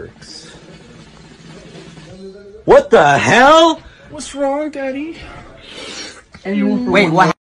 works. What the hell? What's wrong, Daddy? Wait, what?